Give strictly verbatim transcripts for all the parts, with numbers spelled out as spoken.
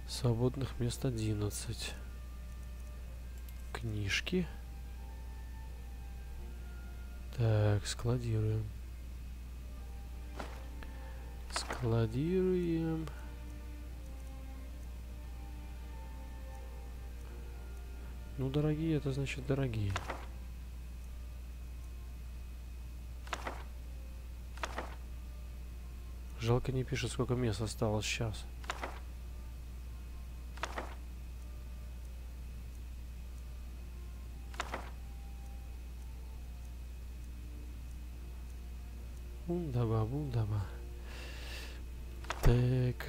Свободных мест одиннадцать. Книжки. Так, складируем. Складируем. Ну, дорогие, это значит дорогие. Жалко, не пишет, сколько мест осталось сейчас. Бундаба, бундаба. Так.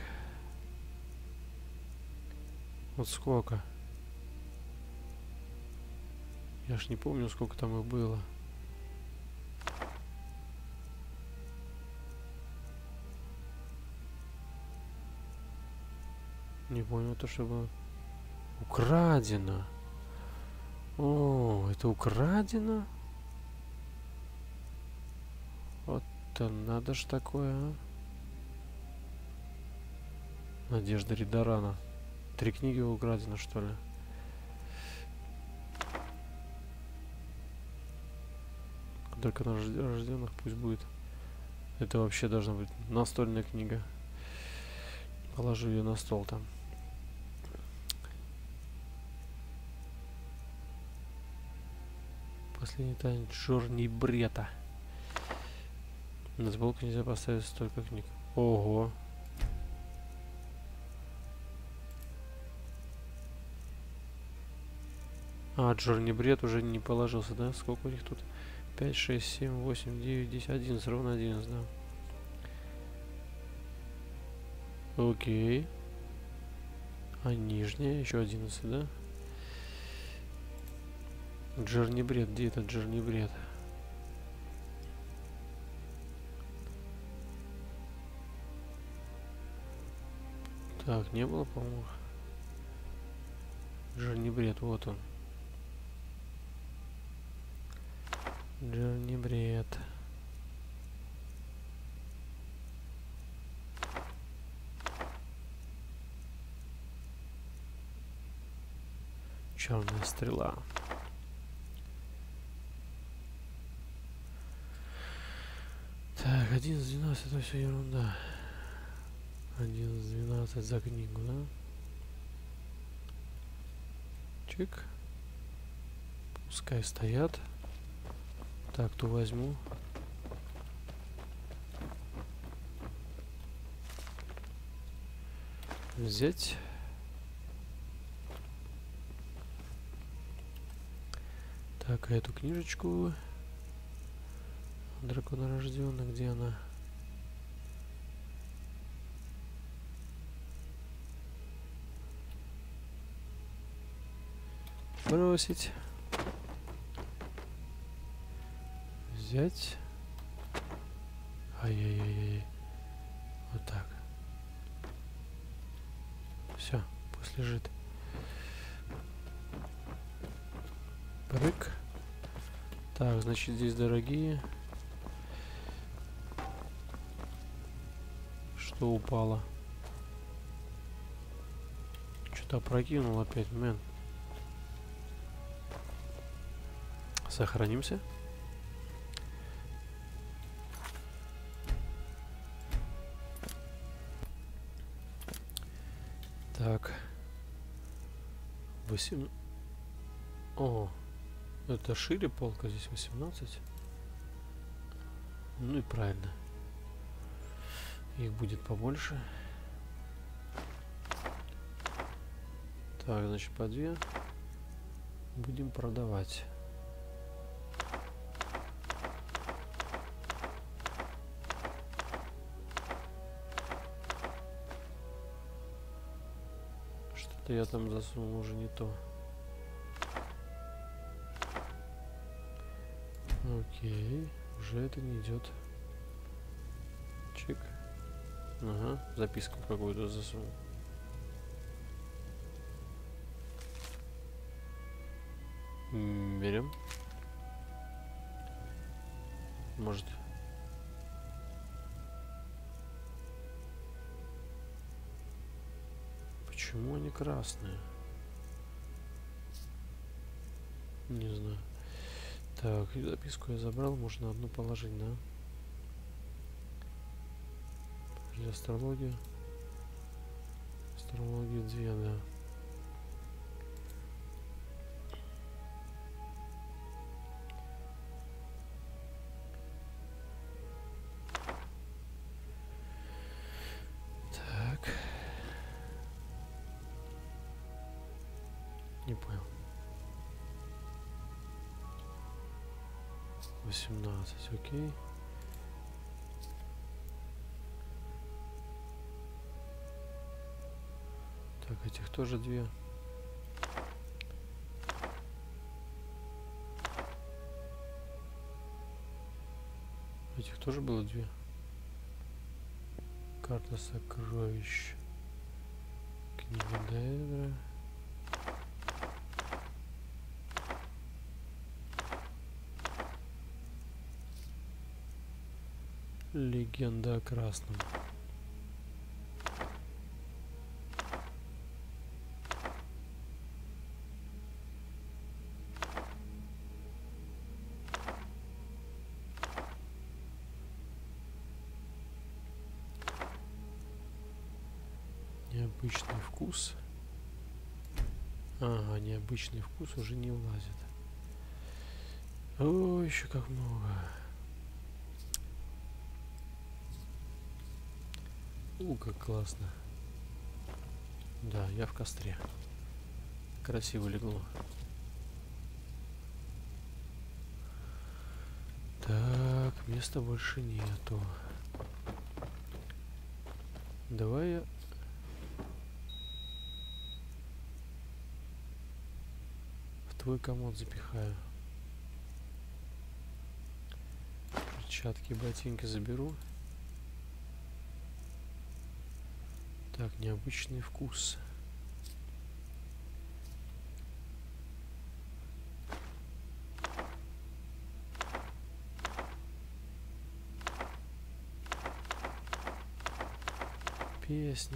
Вот сколько? Я ж не помню, сколько там их было. Не понял, то что было украдено. О, это украдено? Вот то надо ж такое, а? Надежда Ридарана. Три книги украдено, что ли? Только на рожденных пусть будет. Это вообще должна быть настольная книга. Положу ее на стол там. Последний танец Джорни Брета. На сболку нельзя поставить столько книг. Ого. А, Джорни Брет уже не положился, да? Сколько у них тут? пять, шесть, семь, восемь, девять, десять, одиннадцать. Ровно одиннадцать, да. Окей. А нижняя еще одиннадцать, да? Джорни Брет. Где этот Джорни Брет? Так, не было, по-моему. Джорни Брет, вот он. Джорни Брет. Черная стрела. Так, одиннадцать, двенадцать, это все ерунда. одиннадцать, двенадцать за книгу, да? Чик. Пускай стоят. Так, ту возьму. Взять. Так, а эту книжечку драконорожденный, где она? Бросить. Взять. Ай-яй-яй-яй. Вот так. Все, пусть лежит. Брык. Так, значит, здесь дорогие. Что упало? Что-то опрокинул опять, мэн. Сохранимся. Так. восемь. О, это шире полка, здесь восемнадцать. Ну и правильно. Их будет побольше. Так, значит, по две будем продавать. Что-то я там засунул уже не то. Окей, уже это не идет. Чик. Ага, записку какую-то засунул. Берем. Может. Почему они красные? Не знаю. Так, и записку я забрал, можно одну положить, да? Астрология. Астрология две, да. Так. Не понял. восемнадцать, окей. Так, этих тоже две. Этих тоже было две. Карта сокровищ. Книга Дейдра. Легенда о красном. Необычный вкус. Ага, необычный вкус уже не влазит. О, еще как много. У, как классно. Да, я в костре. Красиво легло. Так, места больше нету. Давай я... в твой комод запихаю. Перчатки, ботинки заберу. Так, необычный вкус. Песни.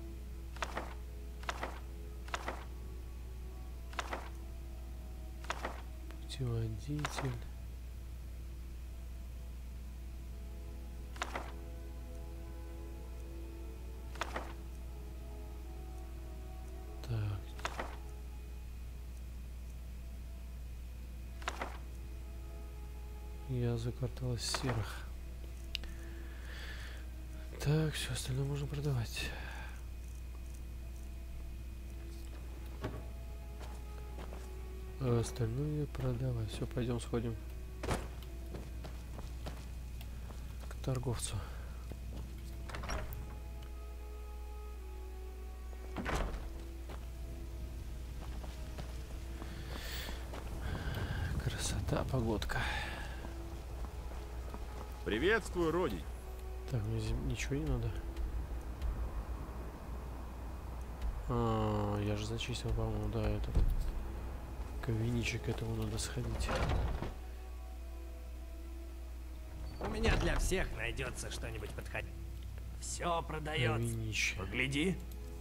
Путеводитель. Я квартал серых. Так, все остальное можно продавать. А остальное продавать. Все, пойдем сходим к торговцу. Красота, погодка. Приветствую, Родий. Так, мне зим... ничего не надо. А, я же зачистил, по-моему, да, этот кавиничек, к этому надо сходить. У меня для всех найдется что-нибудь подходящее. Все продается. Кавинище. Погляди.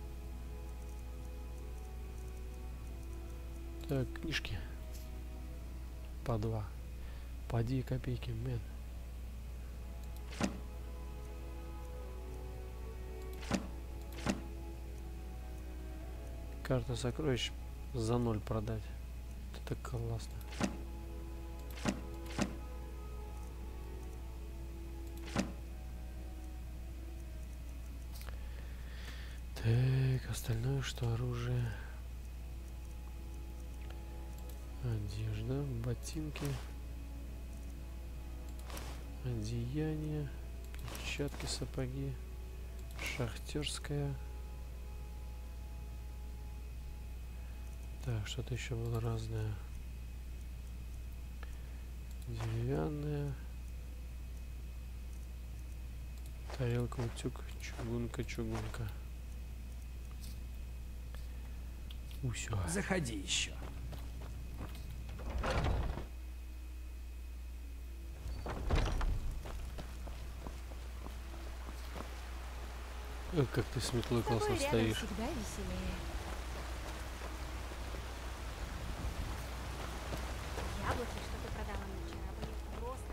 Так, книжки. По два. По две копейки, мэн. Карта сокровищ за ноль продать. Это так классно. Так, остальное что? Оружие, одежда, ботинки, одеяние, перчатки, сапоги, шахтерская. Так, что-то еще было разное. Деревянная. Тарелка, утюг, чугунка, чугунка. Усё. Заходи еще. Эх, как ты с метлой С тобой классно рядом стоишь. всегда веселее. Яблоки, что ты продала мне вчера, были просто...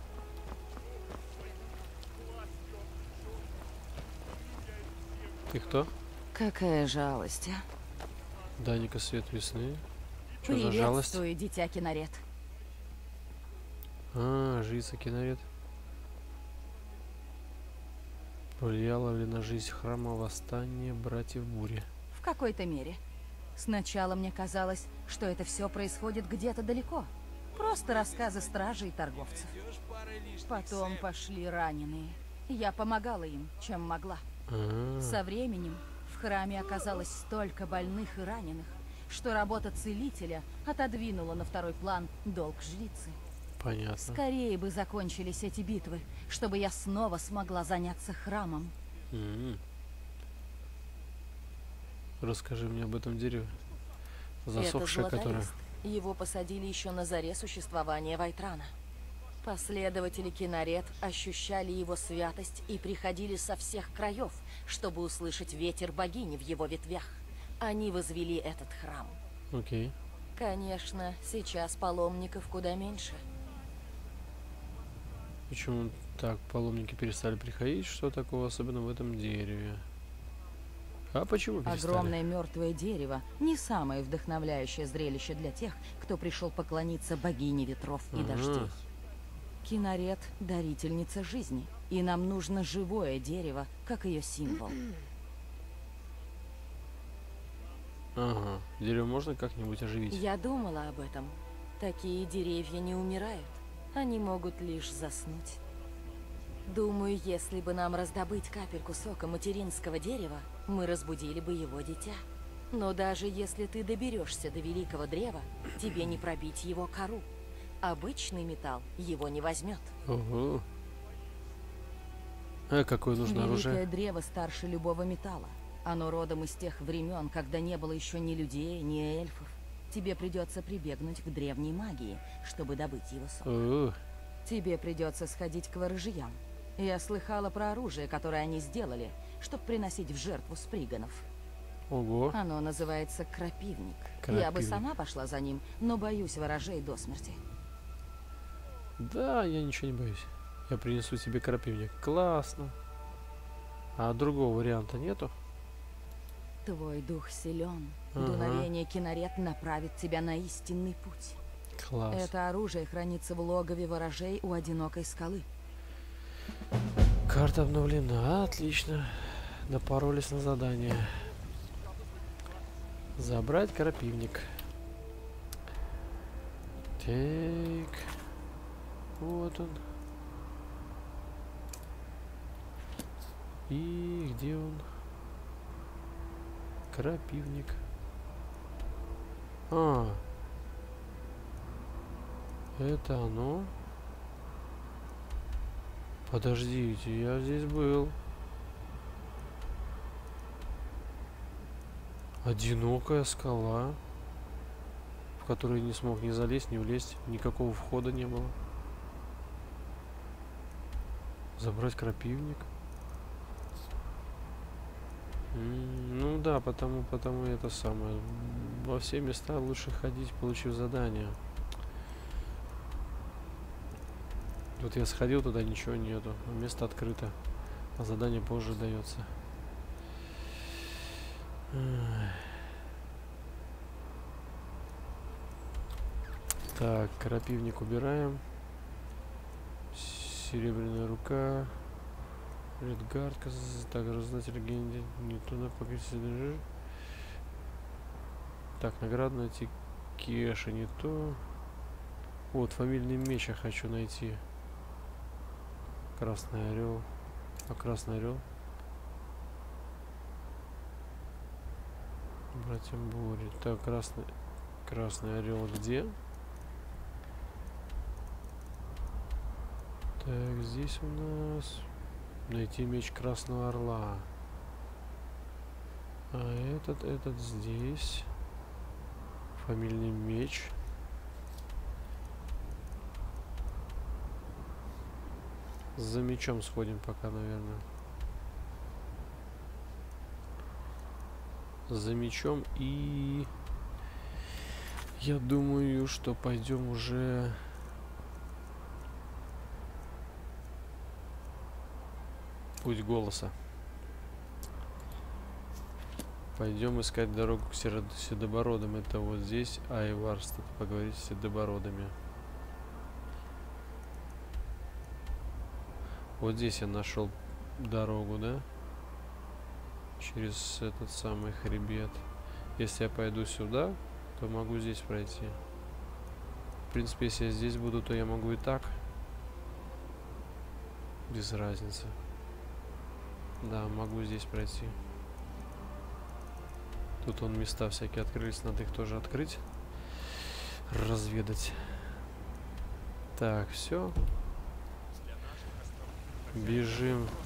Ты кто? Какая жалость, а? Даника, свет весны. Что за жалость? Приветствую, дитя Кинарет. А, жрица Кинарет. Повлияло ли на жизнь храма восстание братьев Бури? В какой-то мере. Сначала мне казалось, что это все происходит где-то далеко. Просто рассказы стражей и торговцев. Потом пошли раненые. Я помогала им, чем могла. А, Со временем в храме оказалось столько больных и раненых, что работа целителя отодвинула на второй план долг жрицы. понятно. Скорее бы закончились эти битвы, чтобы я снова смогла заняться храмом. М. Расскажи мне об этом дереве. Засохшее, Это которое... златолист. Его посадили еще на заре существования Вайтрана. Последователи Кинарет ощущали его святость и приходили со всех краев, чтобы услышать ветер богини в его ветвях. Они возвели этот храм. Окей. Конечно, сейчас паломников куда меньше. Почему так паломники перестали приходить? Что такого особенно в этом дереве? А почему перестали? Огромное мертвое дерево – не самое вдохновляющее зрелище для тех, кто пришел поклониться богине ветров и Ага. дождей. Кинарет – дарительница жизни, и нам нужно живое дерево, как ее символ. Ага. Дерево можно как-нибудь оживить? Я думала об этом. Такие деревья не умирают, они могут лишь заснуть. Думаю, если бы нам раздобыть капельку сока материнского дерева, мы разбудили бы его дитя. Но даже если ты доберешься до великого древа, тебе не пробить его кору. Обычный металл его не возьмет. Ого. А какое нужно Великое оружие? древо старше любого металла. Оно родом из тех времен, когда не было еще ни людей, ни эльфов. Тебе придется прибегнуть к древней магии, чтобы добыть его сок. О, Тебе придется сходить к ворожьям. Я слыхала про оружие, которое они сделали, чтобы приносить в жертву сприганов. ого. Оно называется крапивник. Я бы Крапивник. сама пошла за ним, но боюсь ворожей до смерти. Да, я ничего не боюсь. Я принесу тебе крапивник. Классно. А другого варианта нету? Твой дух силен. Ага. Дуновение Кинарет направит тебя на истинный путь. Класс. Это оружие хранится в логове ворожей у одинокой скалы. Карта обновлена. Отлично. Напоролись на задание. Забрать крапивник. Так. Вот он. И где он? Крапивник. А. Это оно? Подождите, я здесь был. Одинокая скала, в которую не смог ни залезть, ни влезть. Никакого входа не было. Забрать крапивник. М, Ну да, потому, потому это самое. Во все места лучше ходить, получив задание. Вот я сходил туда, ничего нету. Место открыто. А задание позже дается. Эх. Так, крапивник убираем. Серебряная рука. Редгард, так, раздать легенде. Не туда покрестить. Так, наградная Тикеша, не то. Вот, фамильный меч я хочу найти. Красный орел. А красный орел? Братья Бури. Так, красный. Красный орел где? Так, здесь у нас найти меч Красного Орла. А этот, этот здесь. Фамильный меч. За мечом сходим пока, наверное. за мечом. И я думаю, что пойдем уже... Путь голоса. Пойдем искать дорогу к Серо- Седобородам. Это вот здесь Айварс. Тут поговорить с Седобородами. Вот здесь я нашел дорогу, да? Через этот самый хребет. Если я пойду сюда, то могу здесь пройти. В принципе, если я здесь буду, то я могу и так. Без разницы. Да, могу здесь пройти. Тут вон места всякие открылись, надо их тоже открыть. Разведать. Так, все. Бежим